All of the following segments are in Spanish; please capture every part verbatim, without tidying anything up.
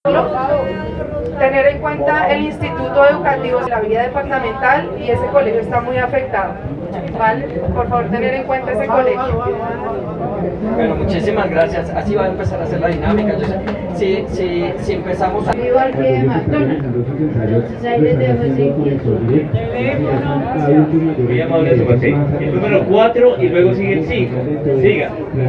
Tener en cuenta el Instituto Educativo de la Vía Departamental y ese colegio está muy afectado, ¿vale? Por favor, tener en cuenta ese colegio. Bueno, muchísimas gracias. Así va a empezar a hacer la dinámica. Yo sé, si, si, si empezamos a... Vivo al pie de McDonald's. Entonces ahí les dejo ese inquietud. Muy amable, su merced. El número cuatro y luego sigue el cinco. Siga.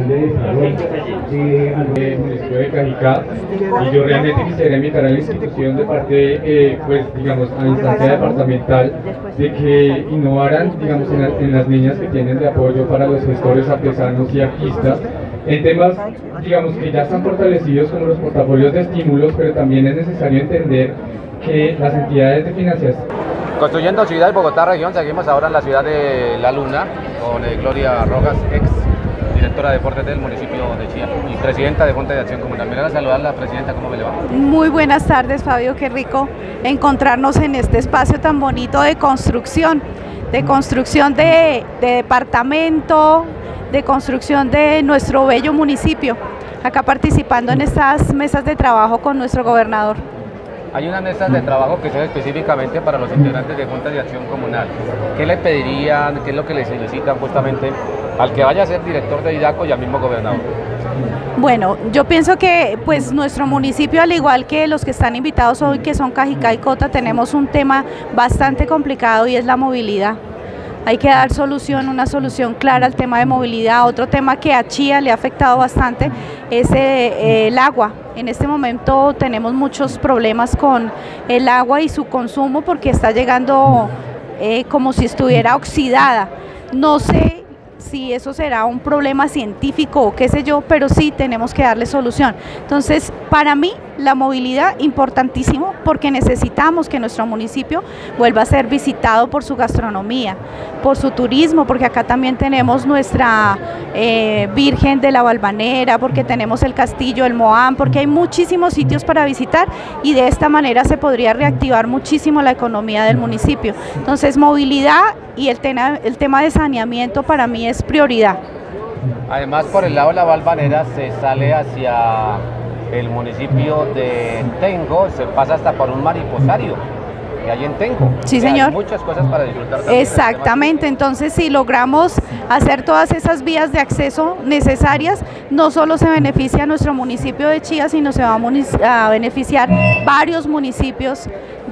Del municipio de Cajicá, y yo realmente quisiera invitar a la institución de parte, eh, pues digamos, a la instancia departamental, de que innovaran, digamos, en, la, en las líneas que tienen de apoyo para los gestores artesanos y artistas, en temas, digamos, que ya están fortalecidos como los portafolios de estímulos, pero también es necesario entender que las entidades de financiación... Construyendo Ciudad de Bogotá Región, seguimos ahora en la ciudad de La Luna, con eh, Gloria Rojas, ex directora de deportes del municipio de Chía y presidenta de Junta de Acción Comunal. Me voy a saludar a la presidenta, ¿cómo me le va? Muy buenas tardes, Fabio, qué rico encontrarnos en este espacio tan bonito de construcción, de construcción de, de departamento, de construcción de nuestro bello municipio, acá participando en estas mesas de trabajo con nuestro gobernador. Hay unas mesas de trabajo que son específicamente para los integrantes de Junta de Acción Comunal. ¿Qué le pedirían, qué es lo que les solicitan justamente al que vaya a ser director de IDACO y al mismo gobernador? Bueno, yo pienso que pues nuestro municipio, al igual que los que están invitados hoy, que son Cajicá y Cota, tenemos un tema bastante complicado y es la movilidad. Hay que dar solución, una solución clara al tema de movilidad. Otro tema que a Chía le ha afectado bastante es eh, el agua. En este momento tenemos muchos problemas con el agua y su consumo porque está llegando eh, como si estuviera oxidada. No sé si eso será un problema científico o qué sé yo, pero sí tenemos que darle solución. Entonces, para mí, la movilidad importantísimo porque necesitamos que nuestro municipio vuelva a ser visitado por su gastronomía, por su turismo, porque acá también tenemos nuestra eh, Virgen de la Valvanera, porque tenemos el castillo, el Moán, porque hay muchísimos sitios para visitar y de esta manera se podría reactivar muchísimo la economía del municipio. Entonces, movilidad y el tema, el tema de saneamiento para mí es prioridad. Además, por el lado de la Valvanera se sale hacia el municipio de Tenjo, se pasa hasta por un mariposario que hay en Tenjo. Sí, señor. Hay muchas cosas para disfrutar también. Exactamente, entonces si logramos hacer todas esas vías de acceso necesarias, no solo se beneficia a nuestro municipio de Chía, sino se va a, a beneficiar varios municipios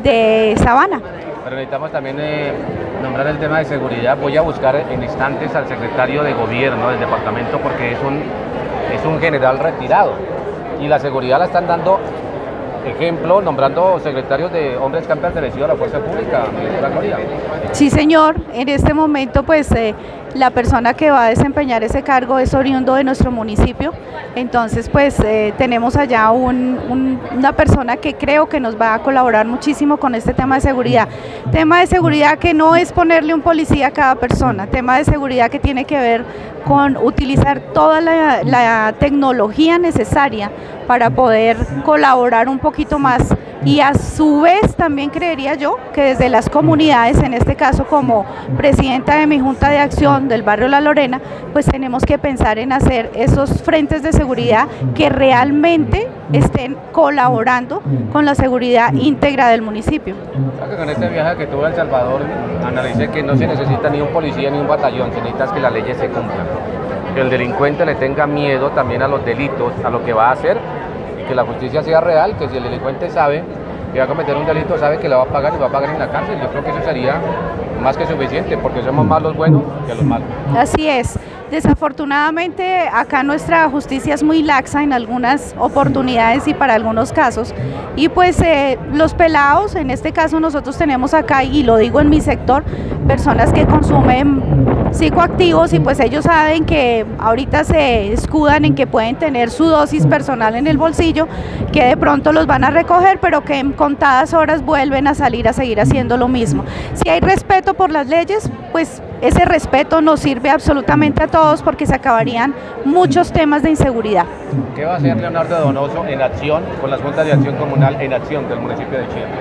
de Sabana. Pero necesitamos también eh, nombrar el tema de seguridad. Voy a buscar en instantes al secretario de gobierno del departamento porque es un, es un general retirado y la seguridad la están dando, ejemplo, nombrando secretarios de hombres que han pertenecido a la fuerza pública, ministra Gloria. Sí, señor, en este momento pues eh, la persona que va a desempeñar ese cargo es oriundo de nuestro municipio, entonces pues eh, tenemos allá un, un, una persona que creo que nos va a colaborar muchísimo con este tema de seguridad. Tema de seguridad que no es ponerle un policía a cada persona, tema de seguridad que tiene que ver con utilizar toda la, la tecnología necesaria para poder colaborar un poquito más y a su vez también creería yo que desde las comunidades, en este caso como presidenta de mi Junta de Acción del barrio La Lorena, pues tenemos que pensar en hacer esos frentes de seguridad que realmente estén colaborando con la seguridad íntegra del municipio. Con este viaje que tuve a El Salvador, analicé que no se necesita ni un policía ni un batallón, se necesita que las leyes se cumplan, que el delincuente le tenga miedo también a los delitos, a lo que va a hacer, y que la justicia sea real, que si el delincuente sabe que va a cometer un delito, sabe que lo va a pagar y va a pagar en la cárcel. Yo creo que eso sería más que suficiente, porque somos más los buenos que los malos. Así es. Desafortunadamente acá nuestra justicia es muy laxa en algunas oportunidades y para algunos casos y pues eh, los pelados, en este caso nosotros tenemos acá, y lo digo en mi sector, personas que consumen psicoactivos y pues ellos saben que ahorita se escudan en que pueden tener su dosis personal en el bolsillo, que de pronto los van a recoger pero que en contadas horas vuelven a salir a seguir haciendo lo mismo. Si hay respeto por las leyes, pues ese respeto nos sirve absolutamente a todos porque se acabarían muchos temas de inseguridad. ¿Qué va a hacer Leonardo Donoso en acción con las juntas de acción comunal en acción del municipio de Chía?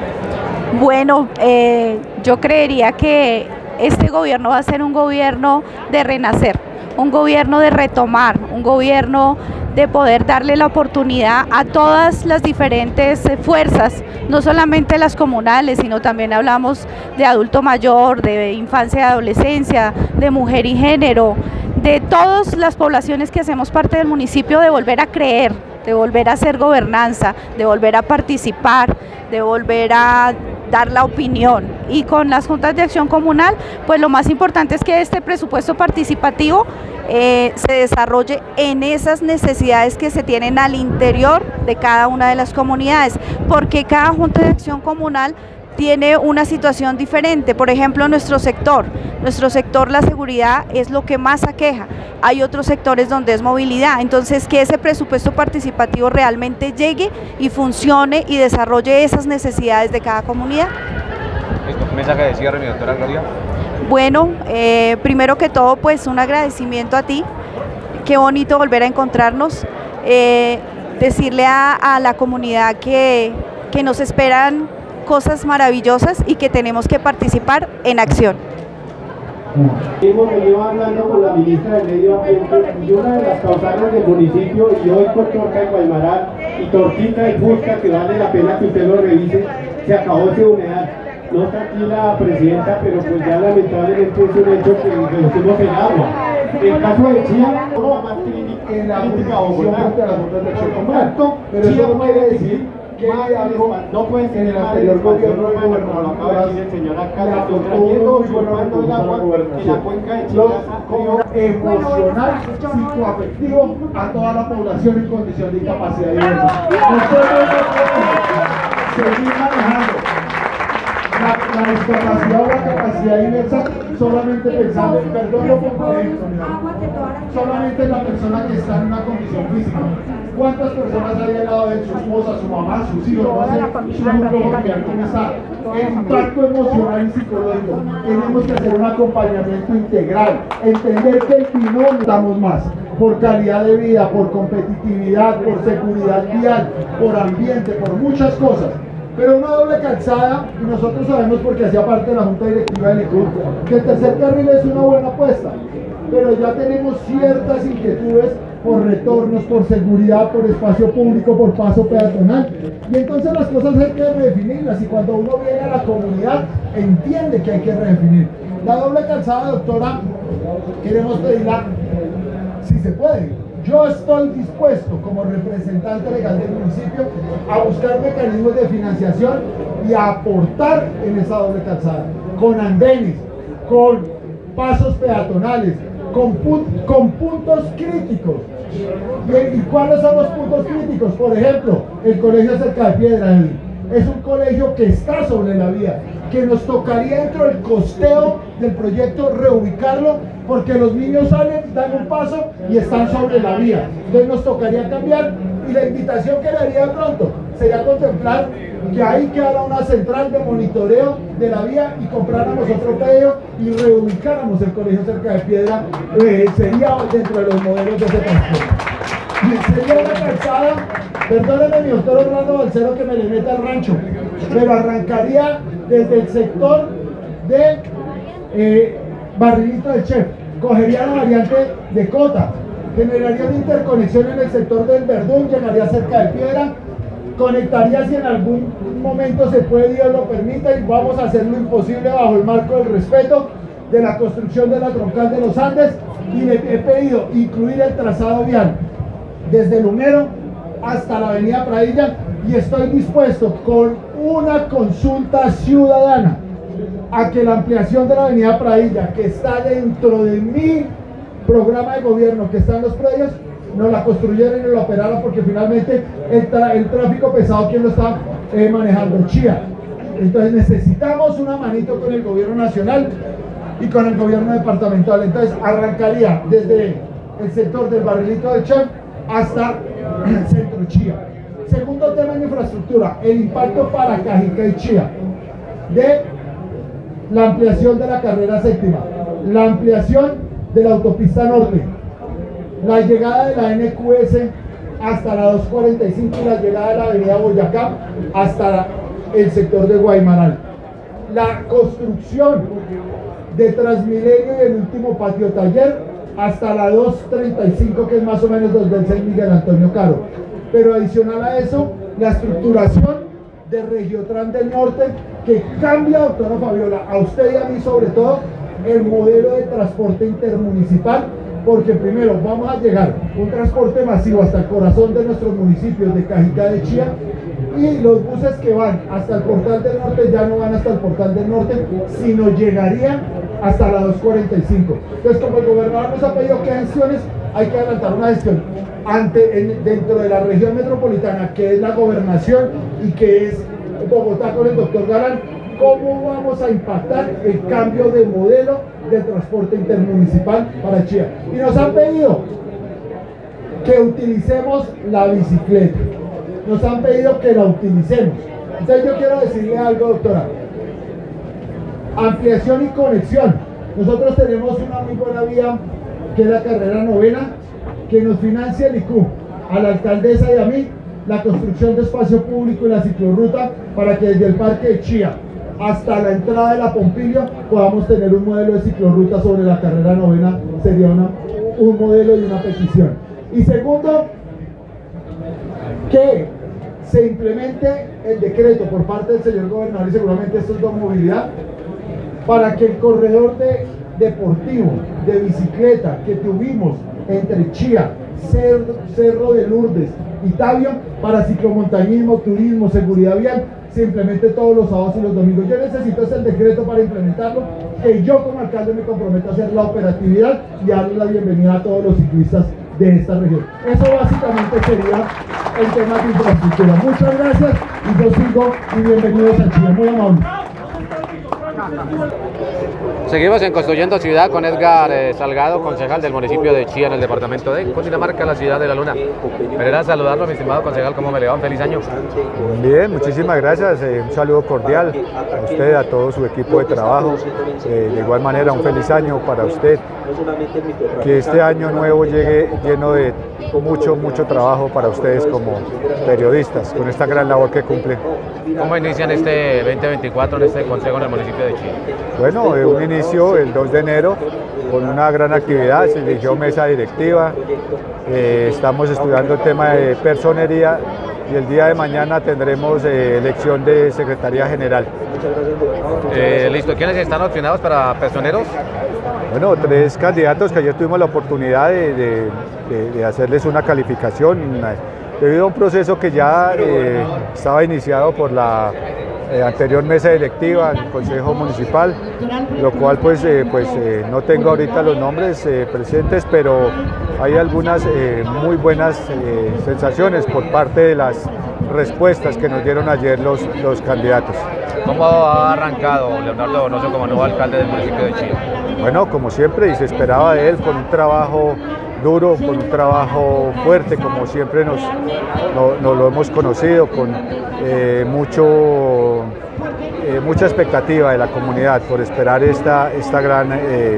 Bueno, eh, yo creería que este gobierno va a ser un gobierno de renacer, un gobierno de retomar, un gobierno de poder darle la oportunidad a todas las diferentes fuerzas, no solamente las comunales, sino también hablamos de adulto mayor, de infancia y adolescencia, de mujer y género, de todas las poblaciones que hacemos parte del municipio, de volver a creer, de volver a hacer gobernanza, de volver a participar, de volver a dar la opinión. Y con las juntas de acción comunal, pues lo más importante es que este presupuesto participativo eh, se desarrolle en esas necesidades que se tienen al interior de cada una de las comunidades, porque cada junta de acción comunal tiene una situación diferente. Por ejemplo, nuestro sector, nuestro sector la seguridad es lo que más aqueja. Hay otros sectores donde es movilidad, entonces que ese presupuesto participativo realmente llegue y funcione y desarrolle esas necesidades de cada comunidad. Listo, mensaje de cierre, mi doctora Gloria. Bueno, eh, primero que todo, pues un agradecimiento a ti, qué bonito volver a encontrarnos, eh, decirle a, a la comunidad que, que nos esperan cosas maravillosas y que tenemos que participar en acción. Hemos venido hablando con la ministra del Medio Ambiente y una de las causales del municipio, y hoy con Torca de Guaymaral y Torquita y Busca, que vale la pena que usted lo revise, se acabó ese humedal. No está aquí la presidenta, pero pues ya lamentablemente es un hecho que reducimos el agua. El caso de Chía, no más crítica, la crítica a Bogotá, pero eso no quiere decir que no pueden tener el anterior gobierno, como lo acaba de decir el señor alcalde, trayendo, usurpando el agua y la cuenca de Chía emocional, psicoafectivo a toda la población en condición de discapacidad diversa. Nosotros no podemos seguir manejando La, la discapacidad o la capacidad diversa solamente pensando, perdón lo complejo, solamente la persona que está en una condición física. ¿Cuántas personas hay al lado de su esposa, su mamá, sus hijos, no sé, su núcleo familiar, cómo está? El impacto emocional y psicológico. Tenemos que hacer un acompañamiento integral, entender que el binomio estamos más, por calidad de vida, por competitividad, por seguridad vial, por ambiente, por muchas cosas. Pero una doble calzada, y nosotros sabemos porque hacía parte de la Junta Directiva del Likud, que el tercer carril es una buena apuesta, pero ya tenemos ciertas inquietudes por retornos, por seguridad, por espacio público, por paso peatonal, y entonces las cosas hay que redefinirlas, y cuando uno viene a la comunidad, entiende que hay que redefinir. La doble calzada, doctora, queremos pedirla, si se puede. Yo estoy dispuesto, como representante legal del municipio, a buscar mecanismos de financiación y a aportar en esa doble calzada, con andenes, con pasos peatonales, con, pu con puntos críticos. ¿Y, ¿Y cuáles son los puntos críticos? Por ejemplo, el colegio Cerca de Piedra, Edwin, es un colegio que está sobre la vía, que nos tocaría dentro del costeo del proyecto reubicarlo, porque los niños salen, dan un paso y están sobre la vía. Entonces nos tocaría cambiar, y la invitación que le haría pronto sería contemplar que ahí quedara una central de monitoreo de la vía y compráramos otro predio y reubicáramos el colegio Cerca de Piedra. Eh, sería dentro de los modelos de ese transporte. Sería una calzada, perdónenme mi doctor Orlando Balcero que me le meta al rancho, pero arrancaría desde el sector de eh, Barrilito del Chef, cogería la variante de Cota, generaría una interconexión en el sector del Verdún, llegaría Cerca de Piedra, conectaría si en algún momento se puede, Dios lo permita, y vamos a hacer lo imposible bajo el marco del respeto de la construcción de la troncal de los Andes, y le he pedido incluir el trazado vial desde Lumero hasta la avenida Pradilla, y estoy dispuesto con una consulta ciudadana a que la ampliación de la avenida Pradilla, que está dentro de mi programa de gobierno, que está en los predios, nos la construyeran y nos la operaran, porque finalmente el, el tráfico pesado, ¿quién lo está eh, manejando? Chía. Entonces necesitamos una manito con el gobierno nacional y con el gobierno departamental. Entonces arrancaría desde el sector del Barrilito del Chef hasta el centro Chía. Segundo tema en infraestructura, el impacto para Cajicá y Chía de la ampliación de la carrera séptima, la ampliación de la autopista norte, la llegada de la N Q S hasta la dos cuarenta y cinco y la llegada de la avenida Boyacá hasta el sector de Guaymaral, la construcción de Transmilenio y el último patio taller hasta la dos treinta y cinco, que es más o menos donde es el Miguel Antonio Caro. Pero adicional a eso, la estructuración de Regiotran del Norte, que cambia, doctora Fabiola, a usted y a mí sobre todo, el modelo de transporte intermunicipal, porque primero vamos a llegar un transporte masivo hasta el corazón de nuestros municipios de Cajicá de Chía, y los buses que van hasta el Portal del Norte ya no van hasta el Portal del Norte, sino llegarían hasta la dos cuarenta y cinco. Entonces, como el gobernador nos ha pedido que gestiones, hay que adelantar una gestión ante, en, dentro de la región metropolitana, que es la gobernación y que es Bogotá con el doctor Galán. ¿Cómo vamos a impactar el cambio de modelo de transporte intermunicipal para Chía? Y nos han pedido que utilicemos la bicicleta, nos han pedido que la utilicemos. Entonces yo quiero decirle algo, doctora. Ampliación y conexión. Nosotros tenemos una muy buena vía, que es la carrera novena, que nos financia el I C U, a la alcaldesa y a mí, la construcción de espacio público y la ciclorruta, para que desde el Parque de Chía hasta la entrada de la Pompilio podamos tener un modelo de ciclorruta sobre la carrera novena. Sería una, un modelo y una petición. Y segundo, que se implemente el decreto por parte del señor gobernador, y seguramente esto es de movilidad, para que el corredor de, deportivo de bicicleta que tuvimos entre Chía, Cerro, Cerro de Lourdes y Tabio, para ciclomontañismo, turismo, seguridad vial, se implemente todos los sábados y los domingos. Yo necesito ese decreto para implementarlo, que yo como alcalde me comprometo a hacer la operatividad y darle la bienvenida a todos los ciclistas de esta región. Eso básicamente sería el tema de infraestructura. Muchas gracias y yo sigo y bienvenidos a Chía. Muy amable. Seguimos en Construyendo Ciudad con Edgar eh, Salgado, concejal del municipio de Chía en el departamento de Cundinamarca, la ciudad de la Luna. Me era saludarlo, mi estimado concejal, ¿cómo me le va? Un feliz año. Bien, muchísimas gracias, eh, un saludo cordial a usted, a todo su equipo de trabajo, eh, de igual manera un feliz año para usted, que este año nuevo llegue lleno de mucho, mucho trabajo para ustedes como periodistas, con esta gran labor que cumplen. ¿Cómo inician este veinte veinticuatro en este consejo en el municipio de Chía? Bueno, eh, un inicio el dos de enero con una gran actividad, se eligió mesa directiva, eh, estamos estudiando el tema de personería y el día de mañana tendremos eh, elección de Secretaría General. Eh, listo, ¿quiénes están opcionados para personeros? Bueno, tres candidatos que ayer tuvimos la oportunidad de, de, de, de hacerles una calificación debido a un proceso que ya eh, estaba iniciado por la eh, anterior mesa directiva, el Consejo Municipal, lo cual pues, eh, pues eh, no tengo ahorita los nombres eh, presentes, pero hay algunas eh, muy buenas eh, sensaciones por parte de las respuestas que nos dieron ayer los, los candidatos. ¿Cómo ha arrancado Leonardo Donoso como nuevo alcalde del municipio de Chía? Bueno, como siempre, y se esperaba de él, con un trabajo duro, con un trabajo fuerte, como siempre nos, no, nos lo hemos conocido, con eh, mucho, eh, mucha expectativa de la comunidad por esperar esta, esta gran, eh,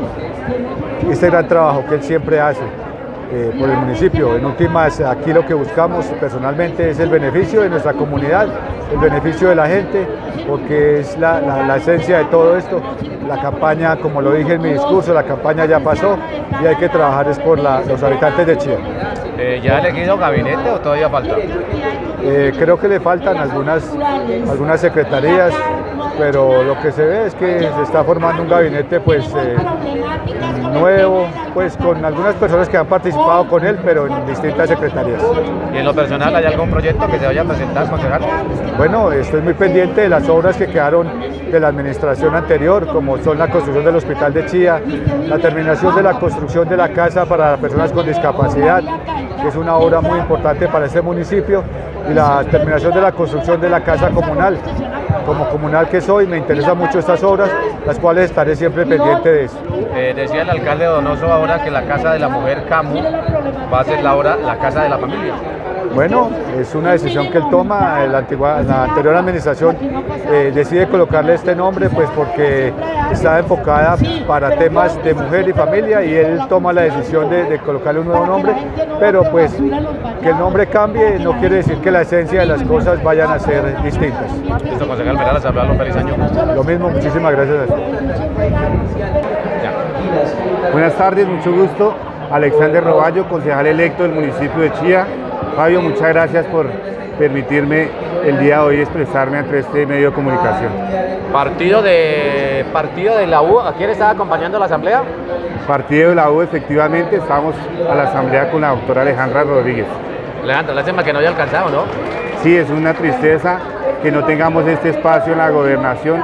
este gran trabajo que él siempre hace eh, por el municipio. En últimas, aquí lo que buscamos personalmente es el beneficio de nuestra comunidad, el beneficio de la gente, porque es la, la, la esencia de todo esto. La campaña, como lo dije en mi discurso, la campaña ya pasó y hay que trabajar es por la, los habitantes de Chía. Eh, ¿Ya ha elegido gabinete o todavía falta? Eh, creo que le faltan algunas, algunas secretarías, pero lo que se ve es que se está formando un gabinete pues eh, nuevo, pues con algunas personas que han participado con él, pero en distintas secretarías. ¿Y en lo personal hay algún proyecto que se vaya a presentar, concejal? Bueno, estoy muy pendiente de las obras que quedaron de la administración anterior, como son la construcción del Hospital de Chía, la terminación de la construcción de la casa para personas con discapacidad, que es una obra muy importante para este municipio, y la terminación de la construcción de la casa comunal. Como comunal que soy, me interesan mucho estas obras, las cuales estaré siempre pendiente de eso. Eh, decía el alcalde Donoso ahora que la Casa de la Mujer Camu va a ser la, hora, la Casa de la Familia. Bueno, es una decisión que él toma, la, antigua, la anterior administración eh, decide colocarle este nombre pues porque está enfocada para temas de mujer y familia y él toma la decisión de, de colocarle un nuevo nombre, pero pues que el nombre cambie no quiere decir que la esencia de las cosas vayan a ser distintas. Listo, concejal, me da a hablarlo, feliz año. Lo mismo, muchísimas gracias. Ya. Buenas tardes, mucho gusto. Alexander Roballo, concejal electo del municipio de Chía. Fabio, muchas gracias por permitirme el día de hoy expresarme ante este medio de comunicación. Partido de, partido de la U, ¿a quién estaba acompañando a la asamblea? Partido de la U, efectivamente, estamos a la asamblea con la doctora Alejandra Rodríguez. Alejandra, lástima que no haya alcanzado, ¿no? Sí, es una tristeza que no tengamos este espacio en la gobernación,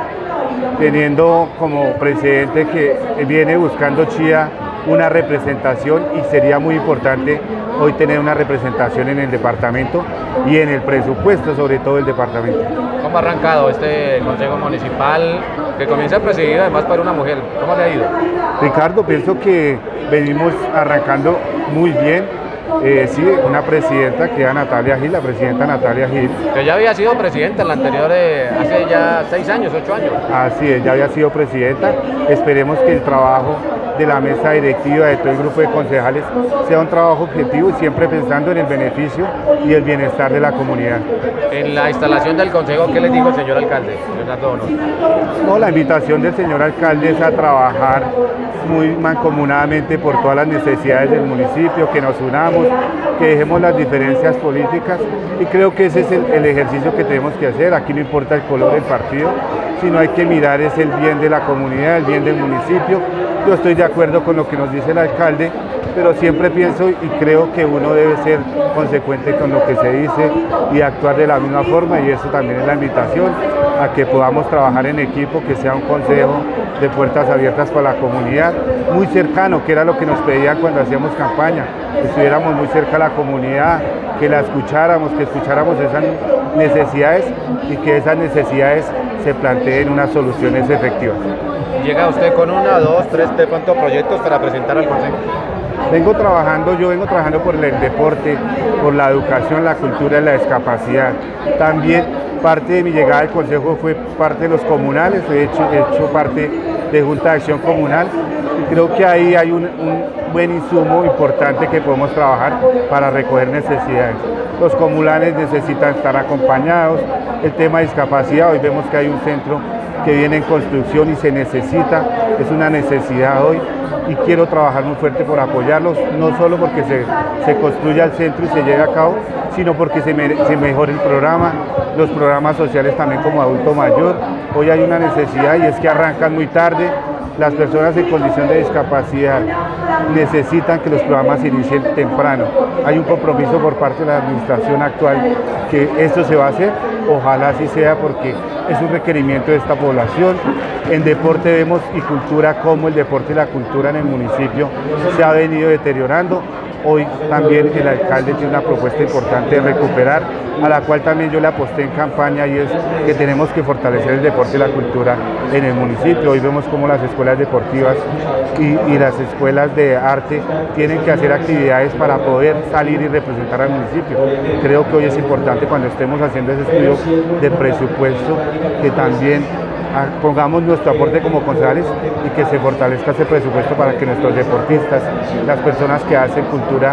teniendo como presidente que viene buscando Chía una representación, y sería muy importante hoy tener una representación en el departamento y en el presupuesto, sobre todo el departamento. ¿Cómo ha arrancado este consejo municipal que comienza presidido además por una mujer? ¿Cómo le ha ido? Ricardo, pienso que venimos arrancando muy bien. Eh, sí, una presidenta que era Natalia Gil, la presidenta Natalia Gil. Que ya había sido presidenta en la anterior, eh, hace ya seis años, ocho años. Así es, ya había sido presidenta. Esperemos que el trabajo de la mesa directiva, de todo el grupo de concejales, sea un trabajo objetivo y siempre pensando en el beneficio y el bienestar de la comunidad. En la instalación del consejo, ¿qué les dijo el señor alcalde, Leonardo Donoso? No, la invitación del señor alcalde es a trabajar muy mancomunadamente por todas las necesidades del municipio, que nos unamos, que dejemos las diferencias políticas, y creo que ese es el, el ejercicio que tenemos que hacer. Aquí no importa el color del partido, sino hay que mirar es el bien de la comunidad, el bien del municipio. Yo estoy de acuerdo con lo que nos dice el alcalde, pero siempre pienso y creo que uno debe ser consecuente con lo que se dice y actuar de la misma forma, y eso también es la invitación a que podamos trabajar en equipo, que sea un consejo de puertas abiertas para la comunidad, muy cercano, que era lo que nos pedían cuando hacíamos campaña, que estuviéramos muy cerca a la comunidad, que la escucháramos, que escucháramos esas necesidades y que esas necesidades se planteen unas soluciones efectivas. ¿Llega usted con una, dos, tres, de cuántos proyectos para presentar al consejo? Vengo trabajando, yo vengo trabajando por el deporte, por la educación, la cultura y la discapacidad. También parte de mi llegada al consejo fue parte de los comunales, he hecho, he hecho parte de Junta de Acción Comunal, y creo que ahí hay un, un buen insumo importante que podemos trabajar para recoger necesidades. Los comunales necesitan estar acompañados, el tema de discapacidad, hoy vemos que hay un centro que viene en construcción y se necesita, es una necesidad hoy, y quiero trabajar muy fuerte por apoyarlos, no solo porque se, se construya el centro y se lleve a cabo, sino porque se, me, se mejore el programa, los programas sociales también como adulto mayor. Hoy hay una necesidad y es que arrancan muy tarde. Las personas en condición de discapacidad necesitan que los programas se inicien temprano. Hay un compromiso por parte de la administración actual que esto se va a hacer, ojalá así sea, porque es un requerimiento de esta población. En deporte vemos y cultura cómo el deporte y la cultura en el municipio se ha venido deteriorando. Hoy también el alcalde tiene una propuesta importante de recuperar, a la cual también yo le aposté en campaña, y es que tenemos que fortalecer el deporte y la cultura en el municipio. Hoy vemos cómo las escuelas deportivas y, y las escuelas de arte tienen que hacer actividades para poder salir y representar al municipio. Creo que hoy es importante, cuando estemos haciendo ese estudio de presupuesto, que también pongamos nuestro aporte como concejales y que se fortalezca ese presupuesto para que nuestros deportistas, las personas que hacen cultura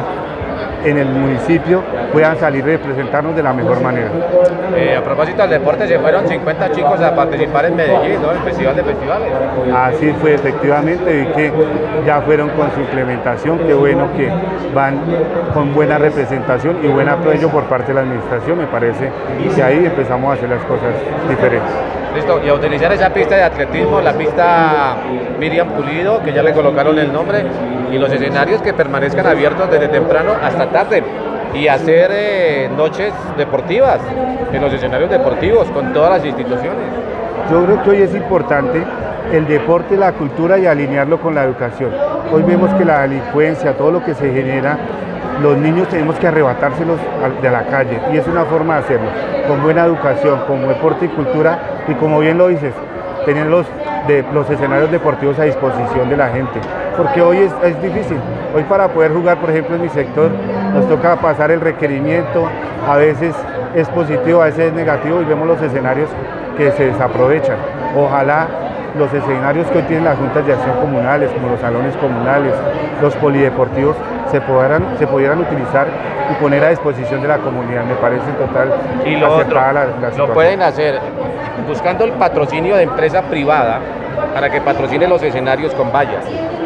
en el municipio, puedan salir y representarnos de la mejor manera. Eh, a propósito del deporte, se fueron cincuenta chicos a participar en Medellín, ¿no? En el Festival de Festivales. Así fue, efectivamente, vi que ya fueron con su implementación, qué bueno que van con buena representación y buen apoyo por parte de la administración. Me parece que ahí empezamos a hacer las cosas diferentes. Listo, y a utilizar esa pista de atletismo, la pista Miriam Pulido, que ya le colocaron el nombre, y los escenarios que permanezcan abiertos desde temprano hasta tarde, y hacer eh, noches deportivas en los escenarios deportivos con todas las instituciones. Yo creo que hoy es importante el deporte, la cultura, y alinearlo con la educación. Hoy vemos que la delincuencia, todo lo que se genera, los niños tenemos que arrebatárselos de la calle, y es una forma de hacerlo, con buena educación, con deporte y cultura, y como bien lo dices, tener los, de, los escenarios deportivos a disposición de la gente, porque hoy es, es difícil. Hoy, para poder jugar, por ejemplo, en mi sector, nos toca pasar el requerimiento, a veces es positivo, a veces es negativo, y vemos los escenarios que se desaprovechan. Ojalá los escenarios que hoy tienen las juntas de acción comunales, como los salones comunales, los polideportivos, se pudieran, se pudieran utilizar y poner a disposición de la comunidad. Me parece total y lo otro, la, la lo pueden hacer buscando el patrocinio de empresa privada para que patrocine los escenarios con vallas.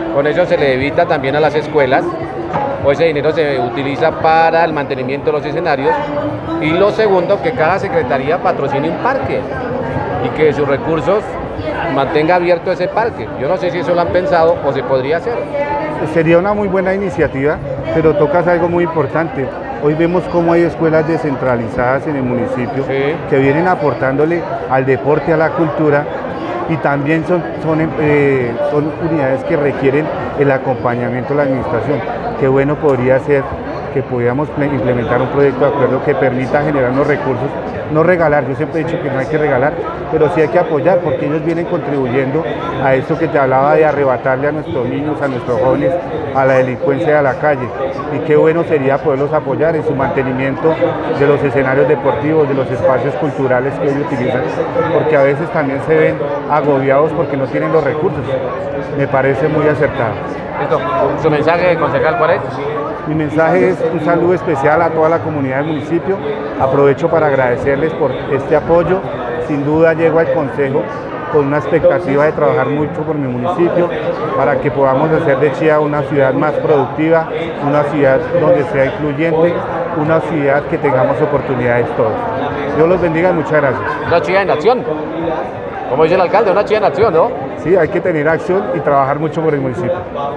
Con eso se le evita también a las escuelas, o ese dinero se utiliza para el mantenimiento de los escenarios. Y lo segundo, que cada secretaría patrocine un parque y que de sus recursos mantenga abierto ese parque. Yo no sé si eso lo han pensado o se podría hacer. Sería una muy buena iniciativa, pero tocas algo muy importante. Hoy vemos cómo hay escuelas descentralizadas en el municipio, sí, que vienen aportándole al deporte, a la cultura, y también son, son, eh, son unidades que requieren el acompañamiento de la administración. Qué bueno podría ser que pudiéramos implementar un proyecto de acuerdo que permita generar unos recursos, no regalar, yo siempre he dicho que no hay que regalar, pero sí hay que apoyar, porque ellos vienen contribuyendo a esto que te hablaba de arrebatarle a nuestros niños, a nuestros jóvenes, a la delincuencia y a la calle. Y qué bueno sería poderlos apoyar en su mantenimiento de los escenarios deportivos, de los espacios culturales que ellos utilizan, porque a veces también se ven agobiados porque no tienen los recursos. Me parece muy acertado. Listo. ¿Su mensaje, concejal, cuál es? Mi mensaje es un saludo especial a toda la comunidad del municipio. Aprovecho para agradecerles por este apoyo. Sin duda llego al consejo con una expectativa de trabajar mucho por mi municipio para que podamos hacer de Chía una ciudad más productiva, una ciudad donde sea incluyente, una ciudad que tengamos oportunidades todos. Dios los bendiga y muchas gracias. Una Chía en acción, como dice el alcalde, una Chía en acción, ¿no? Sí, hay que tener acción y trabajar mucho por el municipio.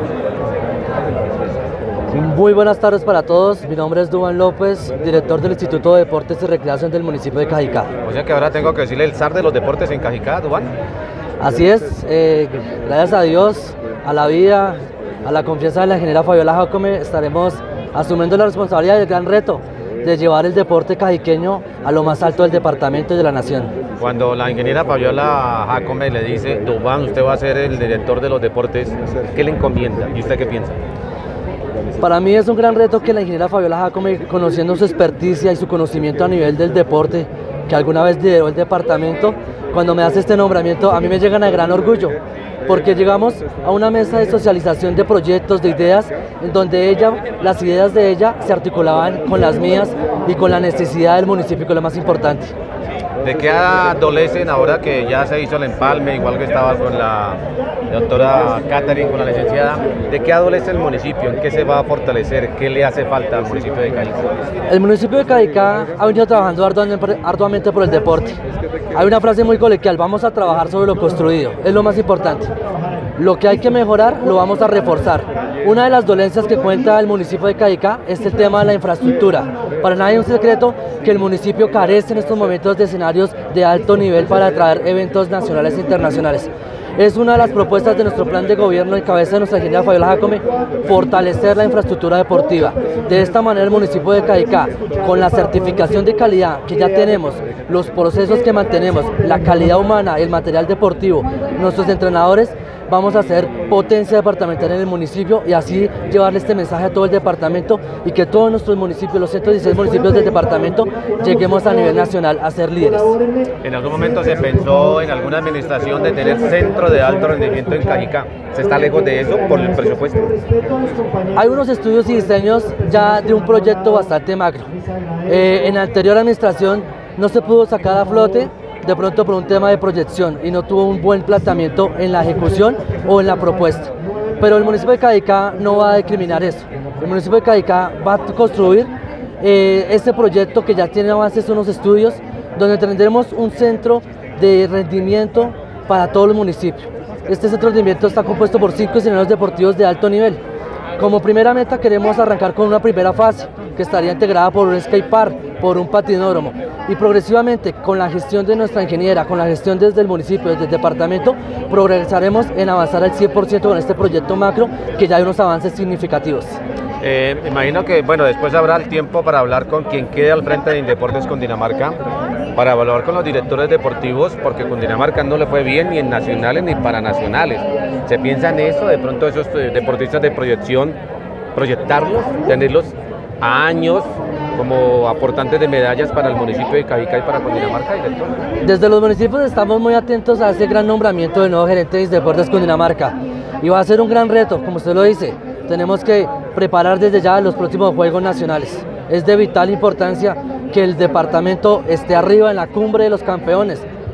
Muy buenas tardes para todos, mi nombre es Duván López, director del Instituto de Deportes y Recreación del municipio de Cajicá. O sea que ahora tengo que decirle el zar de los deportes en Cajicá, Duván. Así es, eh, gracias a Dios, a la vida, a la confianza de la ingeniera Fabiola Jacome, estaremos asumiendo la responsabilidad y el gran reto de llevar el deporte cajiqueño a lo más alto del departamento y de la nación. Cuando la ingeniera Fabiola Jacome le dice, Duván, usted va a ser el director de los deportes, ¿qué le encomienda? ¿Y usted qué piensa? Para mí es un gran reto que la ingeniera Fabiola Jacome, conociendo su experticia y su conocimiento a nivel del deporte, que alguna vez lideró el departamento, cuando me hace este nombramiento a mí me llegan a gran orgullo, porque llegamos a una mesa de socialización de proyectos, de ideas, en donde ella, las ideas de ella se articulaban con las mías y con la necesidad del municipio, que es lo más importante. ¿De qué adolecen ahora que ya se hizo el empalme, igual que estaba con la doctora Catherine, con la licenciada? ¿De qué adolece el municipio? ¿En qué se va a fortalecer? ¿Qué le hace falta al municipio de Cajicá? El municipio de Cajicá ha venido trabajando arduamente por el deporte. Hay una frase muy coloquial, vamos a trabajar sobre lo construido, es lo más importante. Lo que hay que mejorar lo vamos a reforzar. Una de las dolencias que cuenta el municipio de Cajicá es el tema de la infraestructura. Para nadie es un secreto que el municipio carece en estos momentos de escenarios de alto nivel para atraer eventos nacionales e internacionales. Es una de las propuestas de nuestro plan de gobierno en cabeza de nuestra ingeniera Fabiola Jacome, fortalecer la infraestructura deportiva. De esta manera el municipio de Cajicá, con la certificación de calidad que ya tenemos, los procesos que mantenemos, la calidad humana, el material deportivo, nuestros entrenadores, vamos a ser potencia departamental en el municipio y así llevarle este mensaje a todo el departamento y que todos nuestros municipios, los ciento dieciséis municipios del departamento, lleguemos a nivel nacional a ser líderes. En algún momento se pensó en alguna administración de tener centro de alto rendimiento en Cajicá. ¿Se está lejos de eso por el presupuesto? Hay unos estudios y diseños ya de un proyecto bastante macro. Eh, en la anterior administración no se pudo sacar a flote, de pronto por un tema de proyección y no tuvo un buen planteamiento en la ejecución o en la propuesta. Pero el municipio de Cajicá no va a discriminar eso. El municipio de Cajicá va a construir eh, este proyecto que ya tiene avances, unos estudios, donde tendremos un centro de rendimiento para todos los municipios. Este centro de rendimiento está compuesto por cinco escenarios deportivos de alto nivel. Como primera meta queremos arrancar con una primera fase que estaría integrada por un skatepark, por un patinódromo y progresivamente con la gestión de nuestra ingeniera, con la gestión desde el municipio, desde el departamento, progresaremos en avanzar al cien por ciento con este proyecto macro que ya hay unos avances significativos. Eh, imagino que bueno, después habrá el tiempo para hablar con quien quede al frente de Indeportes Cundinamarca, para evaluar con los directores deportivos, porque Cundinamarca no le fue bien ni en nacionales ni para nacionales. ¿Se piensa en eso? De pronto esos deportistas de proyección, proyectarlos, tenerlos a años como aportantes de medallas para el municipio de Cajicá y para Cundinamarca, director. Desde los municipios estamos muy atentos a ese gran nombramiento del nuevo gerente de Deportes Cundinamarca y va a ser un gran reto, como usted lo dice. Tenemos que preparar desde ya los próximos Juegos Nacionales. Es de vital importancia que el departamento esté arriba en la cumbre de los campeones.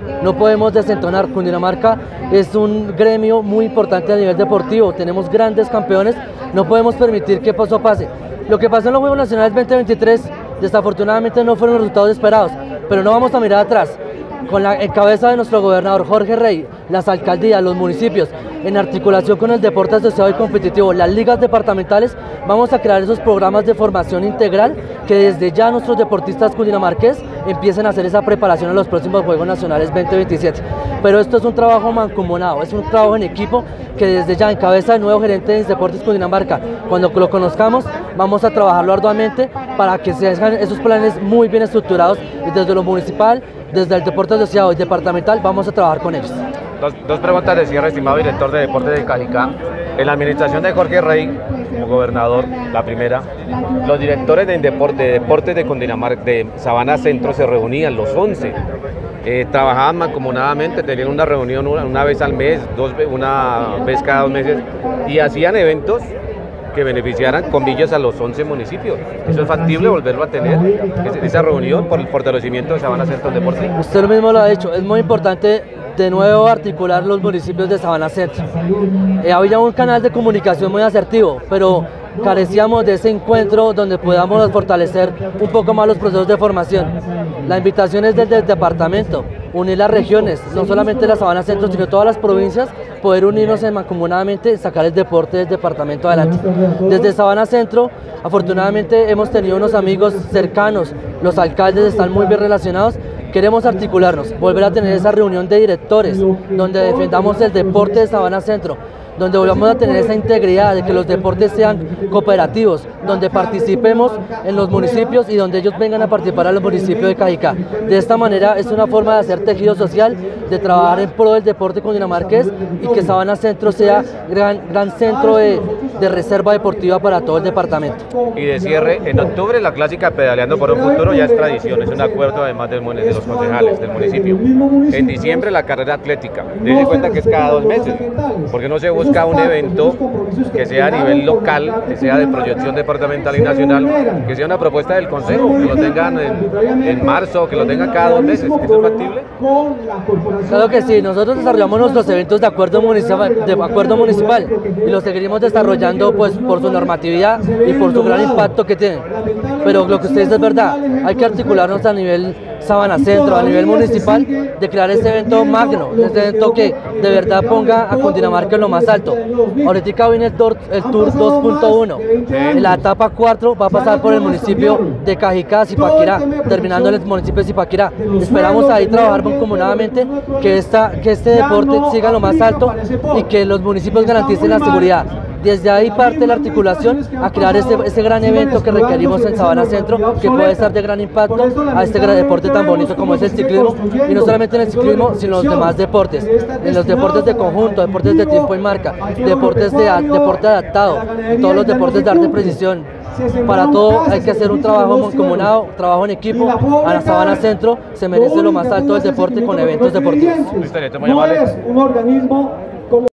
no podemos desentonar. Cundinamarca es un gremio muy importante a nivel deportivo, tenemos grandes campeones, no podemos permitir que eso pase. Lo que pasó en los Juegos Nacionales veinte veintitrés desafortunadamente no fueron los resultados esperados, pero no vamos a mirar atrás. Con la en cabeza de nuestro gobernador Jorge Rey, las alcaldías, los municipios, en articulación con el deporte asociado y competitivo, las ligas departamentales, vamos a crear esos programas de formación integral que desde ya nuestros deportistas cundinamarqués empiecen a hacer esa preparación en los próximos Juegos Nacionales veinte veintisiete. Pero esto es un trabajo mancomunado, es un trabajo en equipo que desde ya en cabeza del nuevo gerente de Deportes Cundinamarca, cuando lo conozcamos, vamos a trabajarlo arduamente para que se hagan esos planes muy bien estructurados y desde lo municipal, desde el deporte asociado y departamental vamos a trabajar con ellos. Dos, dos preguntas de cierre, estimado director de Deportes de Cajicá. En la administración de Jorge Rey, como gobernador, la primera, los directores de, deporte, de Deportes de Cundinamarca, de Sabana Centro, se reunían los once. Eh, trabajaban mancomunadamente, tenían una reunión una, una vez al mes, dos, una vez cada dos meses, y hacían eventos que beneficiaran con villas a los once municipios. ¿Eso es factible volverlo a tener, esa reunión por el fortalecimiento de Sabana Centro del deporte? Usted mismo lo ha dicho, es muy importante de nuevo articular los municipios de Sabana Centro. Eh, había un canal de comunicación muy asertivo, pero carecíamos de ese encuentro donde podamos fortalecer un poco más los procesos de formación. La invitación es desde el departamento, unir las regiones, no solamente la Sabana Centro, sino todas las provincias, poder unirnos mancomunadamente y sacar el deporte del departamento adelante. Desde Sabana Centro, afortunadamente hemos tenido unos amigos cercanos, los alcaldes están muy bien relacionados. Queremos articularnos, volver a tener esa reunión de directores, donde defendamos el deporte de Sabana Centro, donde volvamos a tener esa integridad de que los deportes sean cooperativos, donde participemos en los municipios y donde ellos vengan a participar a los municipios de Cajicá. De esta manera es una forma de hacer tejido social, de trabajar en pro del deporte cundinamarqués y que Sabana Centro sea gran, gran centro de, de reserva deportiva para todo el departamento. Y de cierre, en octubre la clásica Pedaleando por un Futuro ya es tradición, es un acuerdo además del, de los concejales del municipio. En diciembre la carrera atlética, dense cuenta que es cada dos meses, porque no se busca un evento que sea a nivel local, que sea de proyección departamental y nacional, que sea una propuesta del consejo, que lo tengan en, en marzo, que lo tengan cada dos meses. ¿Eso es factible? Claro que sí, nosotros desarrollamos nuestros eventos de acuerdo municipal, de acuerdo municipal y los seguiremos desarrollando pues por su normatividad y por su gran impacto que tienen. Pero lo que usted dice es verdad, hay que articularnos a nivel Sabana Centro, a nivel municipal, de crear este evento magno, este evento que de verdad ponga a Cundinamarca en lo más alto. Ahorita viene el Tour, el Tour dos punto uno, en la etapa cuatro va a pasar por el municipio de Cajicá, Zipaquirá, terminando en el municipio de Zipaquirá. Esperamos ahí trabajar mancomunadamente que, esta, que este deporte siga lo más alto y que los municipios garanticen la seguridad. Desde ahí parte la articulación a crear ese, ese gran evento que requerimos en Sabana Centro, que puede ser de gran impacto a este gran deporte tan bonito como es el ciclismo, y no solamente en el ciclismo, sino en los demás deportes, en los deportes de conjunto, deportes de tiempo y marca, deportes de deporte adaptado, todos los deportes de arte y precisión. Para todo hay que hacer un trabajo mancomunado, trabajo en equipo. A la Sabana Centro se merece lo más alto del deporte con eventos deportivos. No es un organismo